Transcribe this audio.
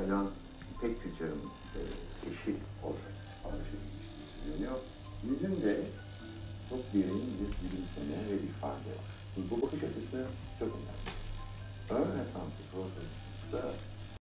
İtalyan İpek tüccarın eşi olarak sipariş edilmişti söyleniyor. Yüzünde çok derin bir gülümseme ve ifade var. Bu bakış açısı çok önemli. Rönesans'ı programımızda